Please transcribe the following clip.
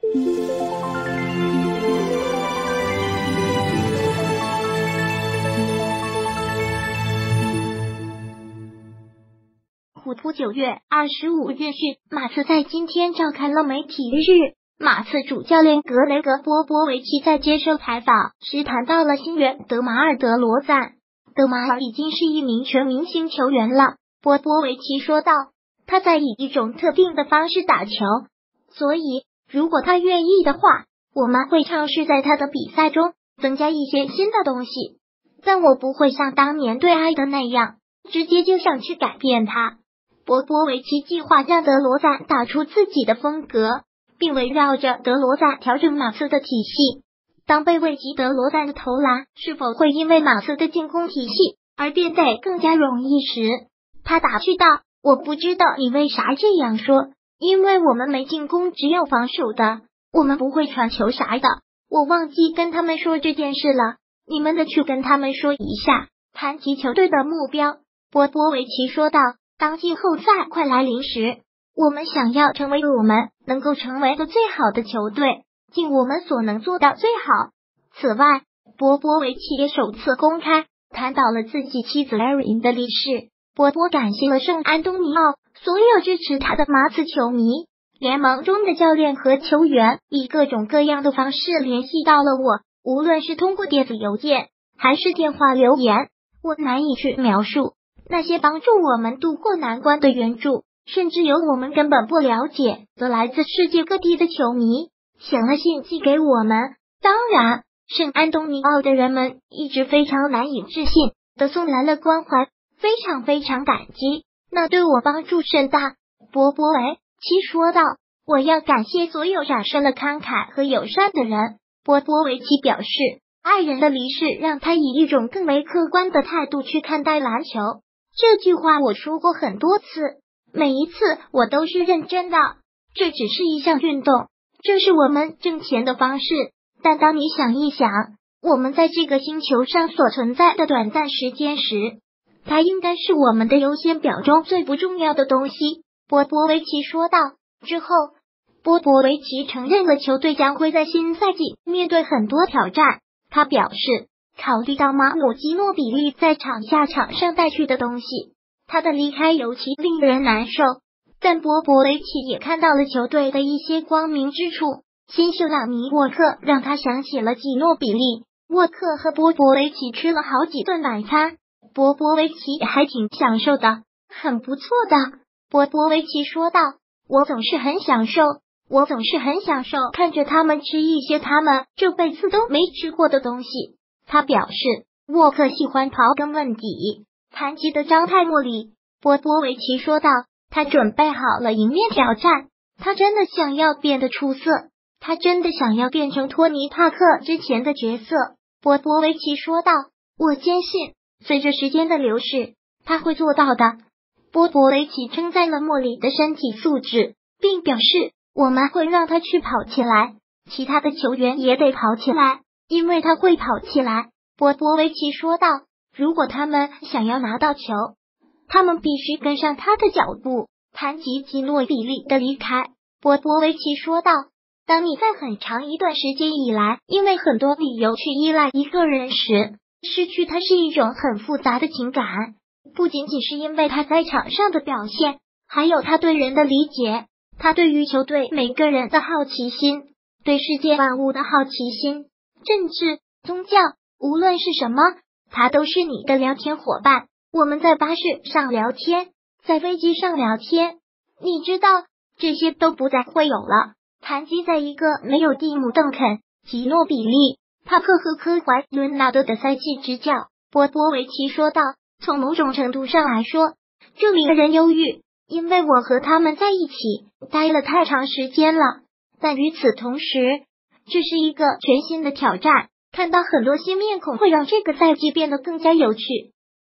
虎扑9月25日讯，马刺在今天召开了媒体日。马刺主教练格雷格·波波维奇在接受采访时谈到了新援德马尔·德罗赞。德马尔已经是一名全明星球员了，波波维奇说道，他在以一种特定的方式打球，所以如果他愿意的话，我们会尝试在他的比赛中增加一些新的东西，但我不会像当年对埃德那样直接就想去改变他。波波维奇计划让德罗赞打出自己的风格，并围绕着德罗赞调整马刺的体系。当被问及德罗赞的投篮是否会因为马刺的进攻体系而变得更加容易时，他打趣道，我不知道你为啥这样说，因为我们没进攻，只有防守的，我们不会传球啥的。我忘记跟他们说这件事了，你们得去跟他们说一下。谈及球队的目标，波波维奇说道，当季后赛快来临时，我们想要成为我们能够成为的最好的球队，尽我们所能做到最好。此外，波波维奇也首次公开谈到了自己妻子 Erin 的离世。波波感谢了圣安东尼奥所有支持他的马刺球迷，联盟中的教练和球员以各种各样的方式联系到了我，无论是通过电子邮件还是电话留言，我难以去描述那些帮助我们度过难关的援助，甚至有我们根本不了解的来自世界各地的球迷写了信寄给我们。当然，圣安东尼奥的人们一直非常难以置信的送来了关怀，非常非常感激，那对我帮助甚大。波波维奇说道，我要感谢所有展示了慷慨和友善的人。波波维奇表示，爱人的离世让他以一种更为客观的态度去看待篮球。这句话我说过很多次，每一次我都是认真的，这只是一项运动，这是我们挣钱的方式，但当你想一想，我们在这个星球上所存在的短暂时间时，它应该是我们的优先表中最不重要的东西。波波维奇说道。之后，波波维奇承认了球队将会在新赛季面对很多挑战。他表示，考虑到马姆基诺比利在场下场上带去的东西，他的离开尤其令人难受。但波波维奇也看到了球队的一些光明之处。新秀朗尼沃克让他想起了基诺比利。沃克和波波维奇吃了好几顿晚餐，波波维奇还挺享受的，很不错的。波波维奇说道，我总是很享受看着他们吃一些他们这辈子都没吃过的东西。他表示，沃克喜欢刨根问底。谈及的张泰莫里，波波维奇说道，他准备好了迎面挑战，他真的想要变得出色，他真的想要变成托尼帕克之前的角色。波波维奇说道，我坚信随着时间的流逝，他会做到的。波波维奇称赞了莫里的身体素质，并表示，我们会让他去跑起来，其他的球员也得跑起来，因为他会跑起来。波波维奇说道，如果他们想要拿到球，他们必须跟上他的脚步。谈及基诺比利的离开，波波维奇说道，当你在很长一段时间以来因为很多理由去依赖一个人时，失去他是一种很复杂的情感，不仅仅是因为他在场上的表现，还有他对人的理解，他对于球队每个人的好奇心，对世界万物的好奇心，政治、宗教，无论是什么，他都是你的聊天伙伴。我们在巴士上聊天，在飞机上聊天，你知道，这些都不再会有了。谈及在一个没有蒂姆·邓肯、吉诺比利、帕克和科怀伦纳德的赛季执教，波波维奇说道，从某种程度上来说，这令人忧郁，因为我和他们在一起待了太长时间了。但与此同时，这是一个全新的挑战，看到很多新面孔会让这个赛季变得更加有趣。